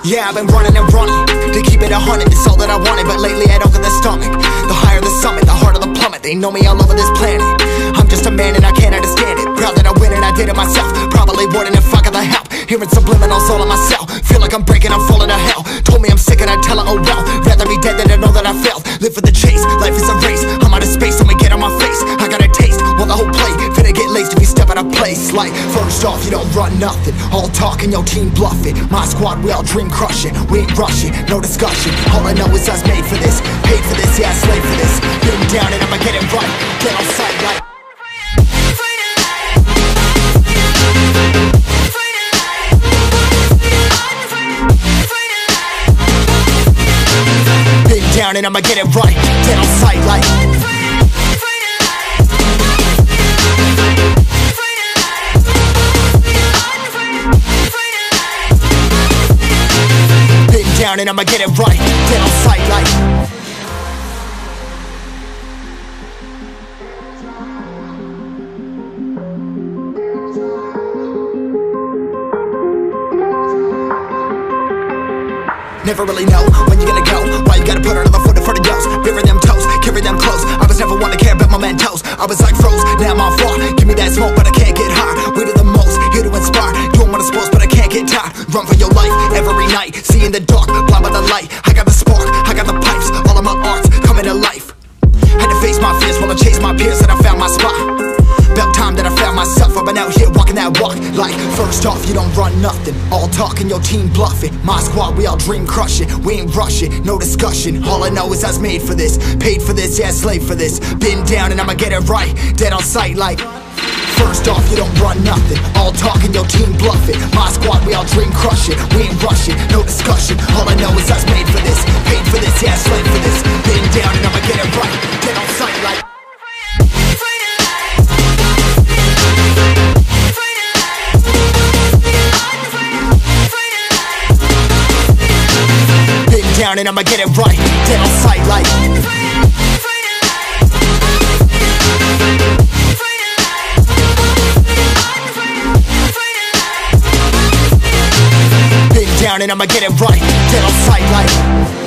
Yeah, I've been running and running to keep it 100, it's all that I wanted. But lately I don't get the stomach. The higher the summit, the harder the plummet. They know me all over this planet. I'm just a man and I can't understand it. Proud that I win and I did it myself. Probably wouldn't if I got the help. Hearing subliminals all on myself. Feel like I'm breaking, I'm falling to hell. Told me I'm sick and I tell her, oh well. Rather be dead than to know that I failed. Live for the chase, life is a race. I'm out of space, I'ma get on my face. I got a taste, well the whole plate finna get laced if you step out of place. Like, first off, you don't run nothing. All talk and your team bluff it. My squad, we all dream crushing. We ain't rushing, no discussion. All I know is us made for this. Paid for this, yeah, slave for this. Been down and I'ma get it right. Get on sight like down and I'ma get it right. Get on sight like been down and I'ma get it right. Get on sight like never really know when you gonna go. Why you gotta put another foot in front of yours? Bury them toes, carry them close. I was never one to care about my mentos. I was like froze, now I'm on fire. Give me that smoke, but I can't get high. We do the most, here to inspire. Doing what I'm supposed, but I can't get tired. Run for your life, every night. See in the dark, blind by the light. I got the spark, I got the pipes. All of my arts coming to life. Had to face my fears while I chased my peers, and I found my spot. About time that I found myself. I've been out here walking that walk. Like, first off, you don't run nothing. All talk and your team bluffing. My squad, we all dream crushing. We ain't rushing, no discussion. All I know is I was made for this. Paid for this, yeah, slave for this. Been down and I'ma get it right. Dead on sight like first off, you don't run nothing. All talk and your team bluffing. My squad, we all dream crushing. We ain't rushing, no discussion. All I know is I was made for this. Paid for this, yeah, slave for this. Been down and I'ma get it right. Dead on sight like down and I'ma get it right. Dead on sight like been down and I'ma get it right. Dead on sight like